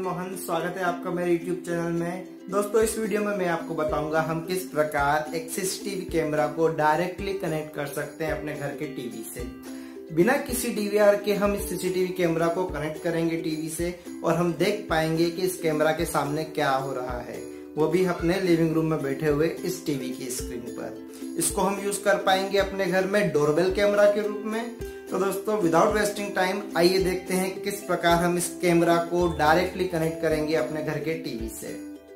मनमोहन, स्वागत है आपका मेरे YouTube चैनल में। दोस्तों, इस वीडियो में मैं आपको बताऊंगा हम किस प्रकार एक CCTV कैमरा को डायरेक्टली कनेक्ट कर सकते हैं अपने घर के टीवी से। बिना किसी DVR के हम इस CCTV कैमरा को कनेक्ट करेंगे टीवी से और हम देख पाएंगे कि इस कैमरा के सामने क्या हो रहा है, वो भी अपने लिविंग रूम में बैठे हुए इस टीवी की स्क्रीन पर। इसको हम यूज कर पाएंगे अपने घर में डोरबेल कैमरा के रूप में। तो दोस्तों, विदाउट वेस्टिंग टाइम आइए देखते हैं कि किस प्रकार हम इस कैमरा को डायरेक्टली कनेक्ट करेंगे अपने घर के टीवी से।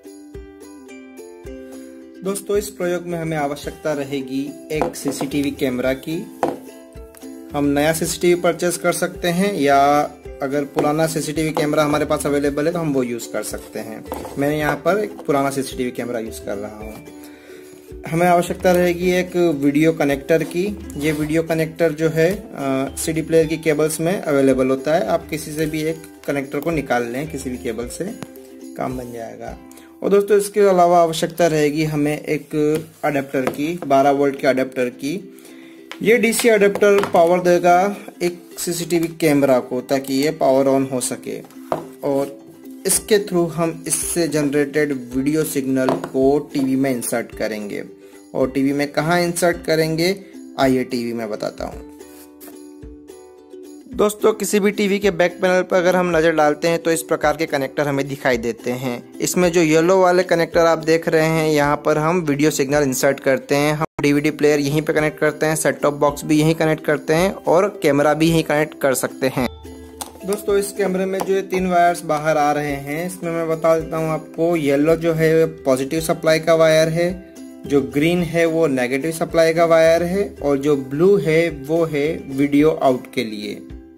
दोस्तों, इस प्रयोग में हमें आवश्यकता रहेगी एक CCTV कैमरा की। हम नया CCTV परचेज कर सकते हैं या अगर पुराना CCTV कैमरा हमारे पास अवेलेबल है तो हम वो यूज कर सकते हैं। मैंने यहाँ पर एक पुराना CCTV कैमरा यूज कर रहा हूँ। हमें आवश्यकता रहेगी एक वीडियो कनेक्टर की। ये वीडियो कनेक्टर जो है CD प्लेयर की केबल्स में अवेलेबल होता है। आप किसी से भी एक कनेक्टर को निकाल लें, किसी भी केबल से काम बन जाएगा। और दोस्तों, इसके अलावा आवश्यकता रहेगी हमें एक अडेप्टर की, 12 वोल्ट के अडेप्टर की। ये DC अडेप्टर पावर देगा एक CCTV कैमरा को ताकि ये पावर ऑन हो सके और इसके थ्रू हम इससे जनरेटेड वीडियो सिग्नल को टीवी में इंसर्ट करेंगे। और टीवी में कहाँ इंसर्ट करेंगे, आइए टीवी में बताता हूँ। दोस्तों, किसी भी टीवी के बैक पैनल पर अगर हम नज़र डालते हैं तो इस प्रकार के कनेक्टर हमें दिखाई देते हैं। इसमें जो येलो वाले कनेक्टर आप देख रहे हैं, यहाँ पर हम वीडियो सिग्नल इंसर्ट करते हैं। हम DVD प्लेयर यहीं पे कनेक्ट करते हैं, सेट टॉप बॉक्स भी यहीं कनेक्ट करते हैं और कैमरा भी यहीं कनेक्ट कर सकते हैं। दोस्तों, इस कैमरे में जो 3 वायर्स बाहर आ रहे हैं, इसमें मैं बता देता हूँ आपको। येलो जो है पॉजिटिव सप्लाई का वायर है, जो ग्रीन है वो नेगेटिव सप्लाई का वायर है और जो ब्लू है वो है वीडियो आउट के लिए।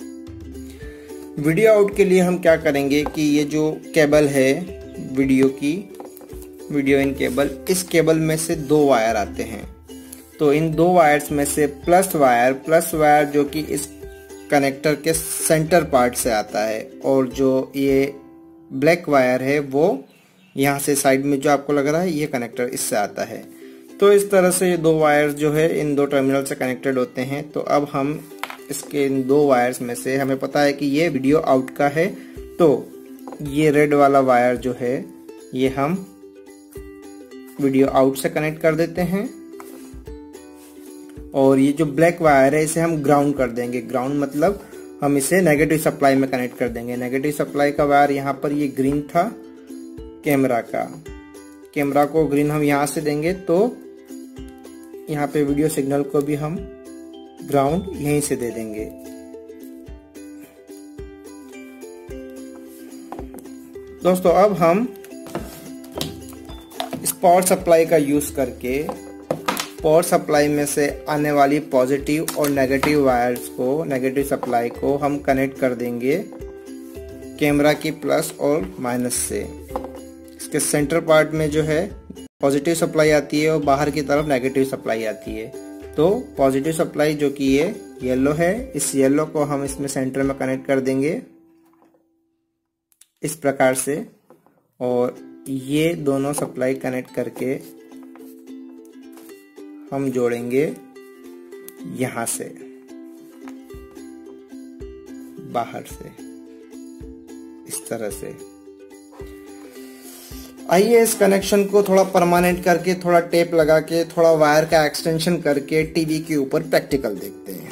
वीडियो आउट के लिए हम क्या करेंगे कि ये जो केबल है वीडियो की, वीडियो इन केबल, इस केबल में से 2 वायर आते हैं। तो इन 2 वायर्स में से प्लस वायर जो कि इस कनेक्टर के सेंटर पार्ट से आता है और जो ये ब्लैक वायर है वो यहाँ से साइड में जो आपको लग रहा है, ये कनेक्टर इससे आता है। तो इस तरह से ये 2 वायर जो है इन 2 टर्मिनल से कनेक्टेड होते हैं। तो अब हम इसके इन 2 वायर्स में से, हमें पता है कि ये वीडियो आउट का है, तो ये रेड वाला वायर जो है ये हम वीडियो आउट से कनेक्ट कर देते हैं और ये जो ब्लैक वायर है इसे हम ग्राउंड कर देंगे। ग्राउंड मतलब हम इसे नेगेटिव सप्लाई में कनेक्ट कर देंगे। नेगेटिव सप्लाई का वायर यहाँ पर ये ग्रीन था कैमरा का, कैमरा को ग्रीन हम यहाँ से देंगे तो यहाँ पे वीडियो सिग्नल को भी हम ग्राउंड यहीं से दे देंगे। दोस्तों, अब हम इस पावर सप्लाई का यूज करके पावर सप्लाई में से आने वाली पॉजिटिव और नेगेटिव वायर्स को, नेगेटिव सप्लाई को हम कनेक्ट कर देंगे कैमरा की प्लस और माइनस से। इसके सेंटर पार्ट में जो है पॉजिटिव सप्लाई आती है और बाहर की तरफ नेगेटिव सप्लाई आती है। तो पॉजिटिव सप्लाई जो कि ये येलो है, इस येलो को हम इसमें सेंटर में कनेक्ट कर देंगे इस प्रकार से और ये दोनों सप्लाई कनेक्ट करके हम जोड़ेंगे यहां से बाहर से इस तरह से। आइए इस कनेक्शन को थोड़ा परमानेंट करके, थोड़ा टेप लगा के, थोड़ा वायर का एक्सटेंशन करके टीवी के ऊपर प्रैक्टिकल देखते हैं।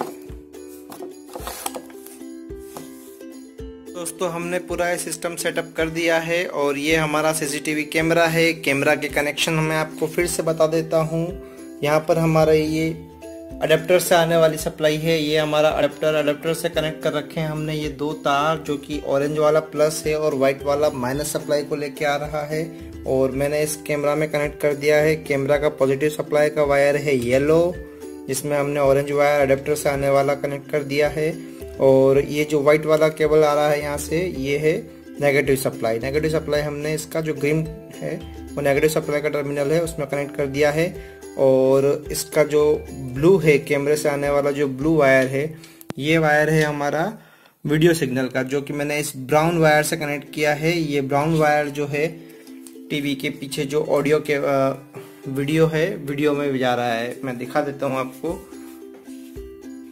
दोस्तों, हमने पूरा ये सिस्टम सेटअप कर दिया है और ये हमारा CCTV कैमरा है। कैमरा के कनेक्शन मैं आपको फिर से बता देता हूँ। यहाँ पर हमारा ये अडेप्टर से आने वाली सप्लाई है, ये हमारा अडेप्टर से कनेक्ट कर रखे हैं हमने ये 2 तार, जो कि ऑरेंज वाला प्लस है और व्हाइट वाला माइनस सप्लाई को लेके आ रहा है। और मैंने इस कैमरा में कनेक्ट कर दिया है। कैमरा का पॉजिटिव सप्लाई का वायर है येलो, जिसमें हमने ऑरेंज वायर अडेप्टर से आने वाला कनेक्ट कर दिया है। और ये जो व्हाइट वाला केबल आ रहा है यहाँ से, ये है नेगेटिव सप्लाई। नेगेटिव सप्लाई हमने इसका जो ग्रीन है वो नेगेटिव सप्लाई का टर्मिनल है, उसमें कनेक्ट कर दिया है। और इसका जो ब्लू है, कैमरे से आने वाला जो ब्लू वायर है, ये वायर है हमारा वीडियो सिग्नल का, जो कि मैंने इस ब्राउन वायर से कनेक्ट किया है। ये ब्राउन वायर जो है टीवी के पीछे जो ऑडियो के वीडियो है, वीडियो में जा रहा है। मैं दिखा देता हूँ आपको।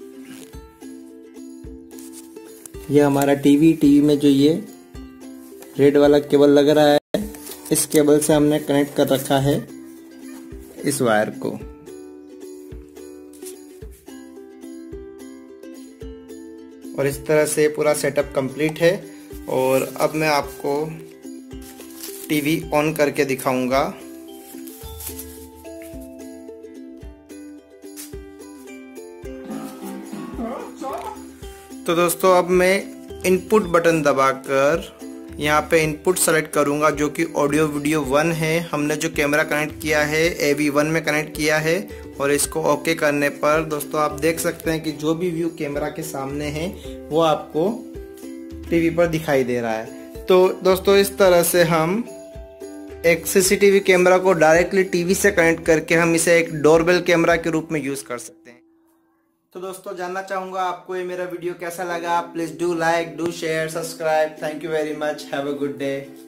ये हमारा टीवी में जो ये रेड वाला केबल लग रहा है, इस केबल से हमने कनेक्ट कर रखा है इस वायर को। और इस तरह से पूरा सेटअप कंप्लीट है। और अब मैं आपको टीवी ऑन करके दिखाऊंगा। तो दोस्तों अब मैं इनपुट बटन दबाकर यहाँ पे इनपुट सेलेक्ट करूंगा, जो कि ऑडियो वीडियो 1 है। हमने जो कैमरा कनेक्ट किया है AV1 में कनेक्ट किया है। और इसको ओके करने पर दोस्तों आप देख सकते हैं कि जो भी व्यू कैमरा के सामने है वो आपको टीवी पर दिखाई दे रहा है। तो दोस्तों इस तरह से हम एक CCTV कैमरा को डायरेक्टली टीवी से कनेक्ट करके हम इसे एक डोरबेल कैमरा के रूप में यूज कर सकते हैं। तो दोस्तों जानना चाहूंगा आपको ये मेरा वीडियो कैसा लगा। Please do like, do share, subscribe. Thank you very much. Have a good day.